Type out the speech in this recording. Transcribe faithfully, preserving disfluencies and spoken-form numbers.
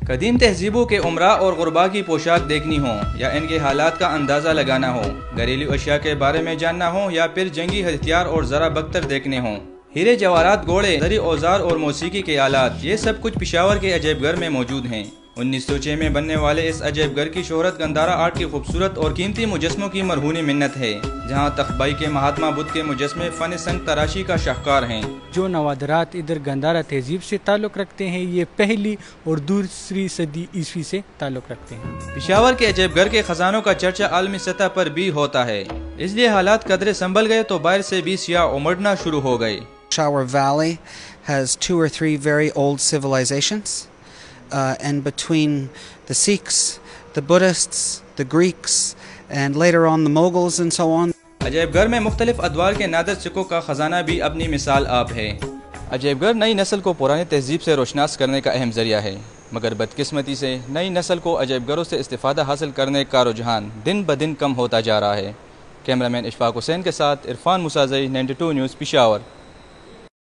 कदीम तहजीबों के उमरा और गुरबा की पोशाक देखनी हो या इनके हालात का अंदाज़ा लगाना हो, घरेलू अशिया के बारे में जानना हो या फिर जंगी हथियार और ज़रा बख्तर देखने हों, हीरे जवाहरात, घोड़े, ज़री औजार और मौसीकी के आलात, ये सब कुछ पिशावर के अजैबघर में मौजूद हैं। उन्नीस सौ छह में बनने वाले इस अजैबघर की शोहरत गंधारा आर्ट की खूबसूरत और कीमती मुजस्मों की मरहूनी मिन्नत है, जहाँ तख्तबाई के महात्मा बुद्ध के मुजस्मे फन संग तराशी का शाहकार हैं। जो नवादरात इधर गंधारा तहजीब से ताल्लुक़ रखते हैं, ये पहली और दूसरी सदी ईस्वी से ताल्लुक़ रखते हैं। पिशावर के अजैबघर के खजानों का चर्चा आलमी सतह पर भी होता है, इसलिए हालात कदरे संभल गए तो बाहर से भी सियाह उमड़ना शुरू हो गए। Peshawar Valley has two or three very old civilizations, uh, and between the Sikhs, the Buddhists, the Greeks, and later on the Mughals and so on. अजैबघर में मुख्तलिफ अदवार के नादर सिक्कों का खजाना भी अपनी मिसाल आप है। अजैबघर नई नस्ल को पुरानी तहजीब से रोशनास करने का अहम जरिया है, मगर बदकिस्मती से नई नस्ल को अजैबघरों से इस्तिफादा हासिल करने का रुझान दिन ब दिन कम होता जा रहा है। कैमरामैन इशफाक हुसैन के साथ Irfan Musazai, ninety two news, Peshawar.